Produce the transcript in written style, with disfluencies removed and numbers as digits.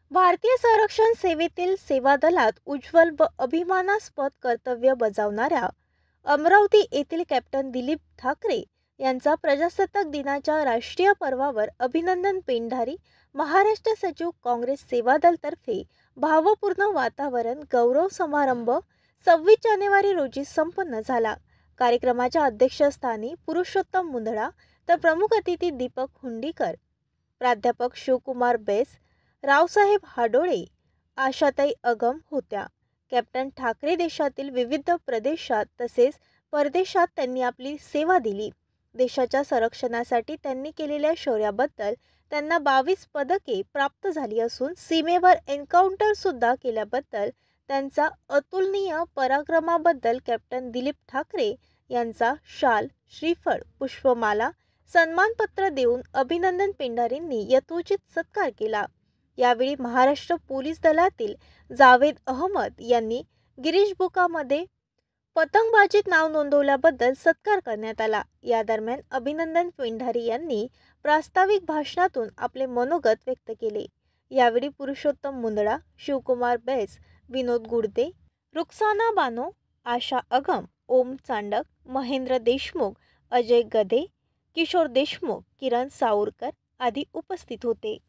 भारतीय संरक्षण सेवेतील सेवा दलात उज्ज्वल व अभिमानास्पद कर्तव्य बजावणाऱ्या अमरावती येथील कॅप्टन दिलीप ठाकरे यांचा प्रजासत्ताक दिनाच्या राष्ट्रीय पर्वावर अभिनंदन पेंढारी महाराष्ट्र सचिव काँग्रेस सेवा दल तर्फे भावपूर्ण वातावरण गौरव समारंभ 26 जानेवारी रोजी संपन्न झाला। कार्यक्रमाच्या अध्यक्षस्थानी पुरुषोत्तम मुंदडा तर प्रमुख अतिथी दीपक हुंडीकर, प्राध्यापक शिवकुमार बेस, रावसाहेब हाडोळे, आशाताई अगम होत्या। कॅप्टन ठाकरे देशातील विविध प्रदेशात तसेच परदेशात त्यांनी आपली सेवा दिली। देशाच्या संरक्षणासाठी त्यांनी केलेल्या शौर्याबद्दल त्यांना 22 पदके प्राप्त झाली असून सीमेवर एन्काउंटर सुद्धा केल्याबद्दल त्यांचा अतुलनीय पराक्रमाबद्दल कॅप्टन दिलीप ठाकरे यांचा शाल, श्रीफळ, पुष्पमाला, सन्मानपत्र देऊन अभिनंदन पेंढारींनी यथोचित सत्कार केला। यावेळी महाराष्ट्र पोलीस दलातील जावेद अहमद यांनी गिरीश बुकामध्ये पतंगबाजीत नाव नोंदवल्याबद्दल सत्कार करण्यात आला। या दरम्यान अभिनंदन पेंढारी यांनी प्रास्ताविक भाषणातून आपले मनोगत व्यक्त केले। यावेळी पुरुषोत्तम मुंदडा, शिवकुमार बेस, विनोद गुडदे, रुक्साना बानो, आशा अगम, ओम चांडक, महेंद्र देशमुख, अजय गधे, किशोर देशमुख, किरण सावरकर आदी उपस्थित होते।